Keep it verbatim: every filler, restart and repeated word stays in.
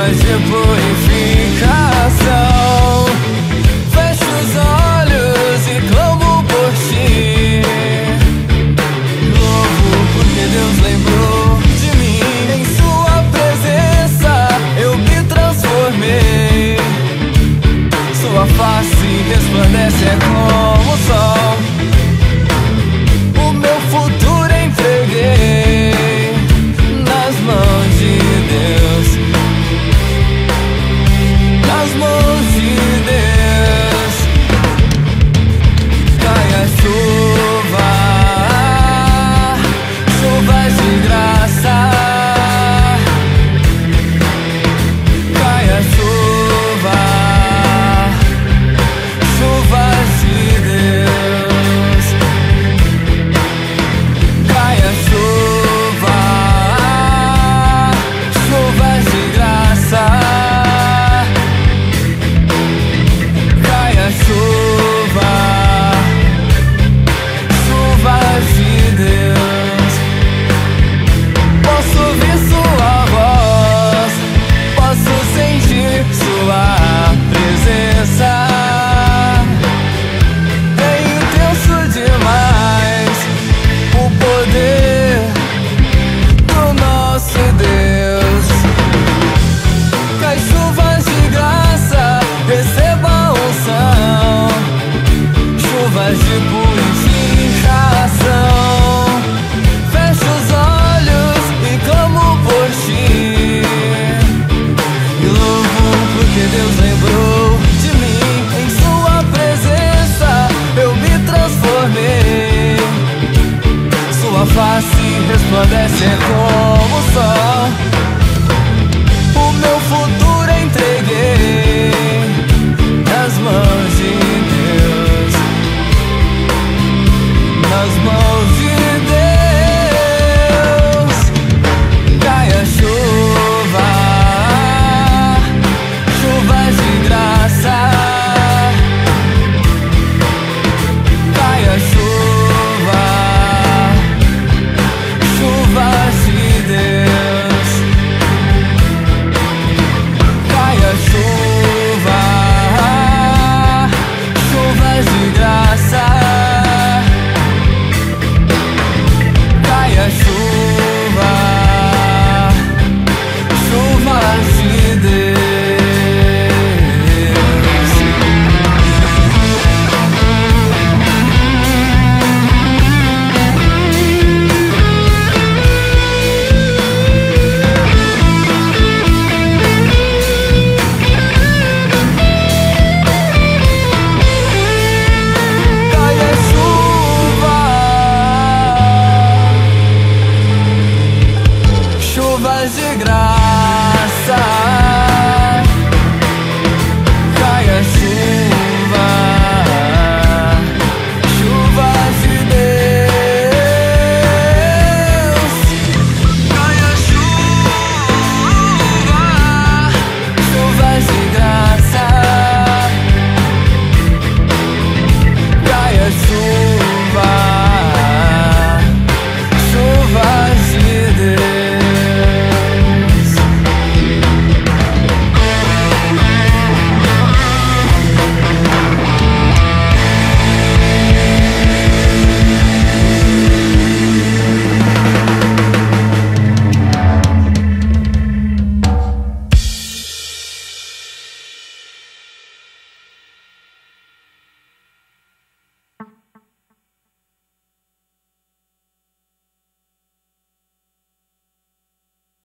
chuvas de purificação. Fecho os olhos e clamo por ti. Louvo porque Deus lembrou de mim. Em sua presença eu me transformei. Sua face resplandece como o sol. O meu futuro entreguei nas mãos de Deus. Nas mãos de Deus. Cai a chuva, chuvas de graça. Cai a chuva, chuvas de Deus. Cai a chuva, chuvas de graça. Cai a chuva, chuvas de Deus. Posso ouvir sua voz, posso sentir sua presença. É intenso demais o poder do nosso Deus. Cai chuvas de graça, receba a unção. Chuvas de purificação. Fecho os olhos e clamo por ti. E louvo porque Deus lembrou de mim. Em sua presença eu me transformei. Sua face resplandece como o sol. O meu futuro entreguei nas mãos de Deus. Nas mãos de Deus. Cai a chuva, chuvas de graça. Cai a chuva, chuvas de Deus. Cai a chuva, chuvas de graça. Cai a chuva, chuvas de Deus. Cai a chuva, chuvas de graça.